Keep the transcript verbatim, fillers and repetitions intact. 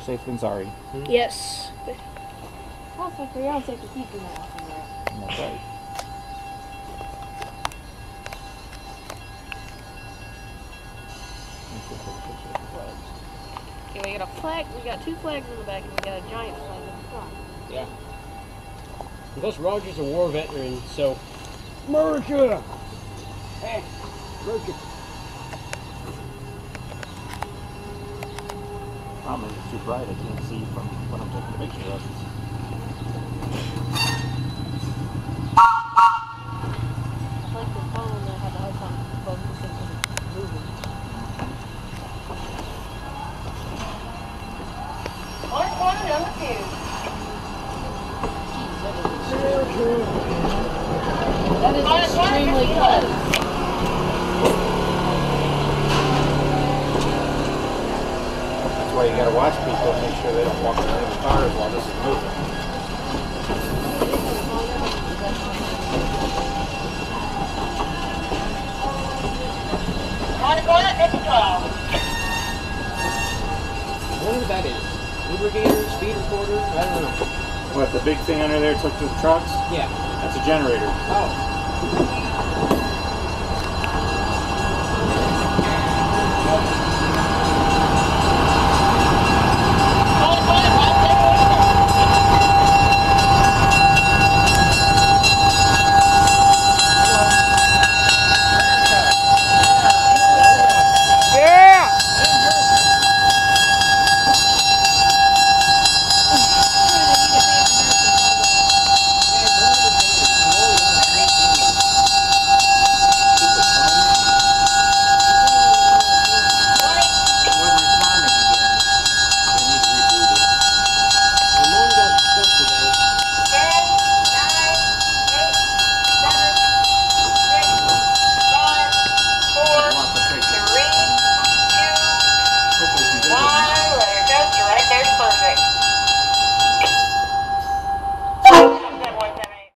safe than sorry. Hmm? Yes. Also, for your own safety, keep doing that walking around. That's right. Okay, we got a flag. We got two flags in the back, and we got a giant flag in the front. Yeah. Plus, Roger's a war veteran, so. America! Hey, America! Problem is, it's too bright. I can't see from when I'm taking the picture of it. I like the phone that had the hard time focusing and moving. One corner number two. That is extremely close. That's why you gotta watch people and make sure they don't walk into the cars while this is moving. One corner, it's twelve. I wonder what that is. Lubricator, speed recorder, I don't know. What, the big thing under there took to the trucks? Yeah. That's a generator. Oh.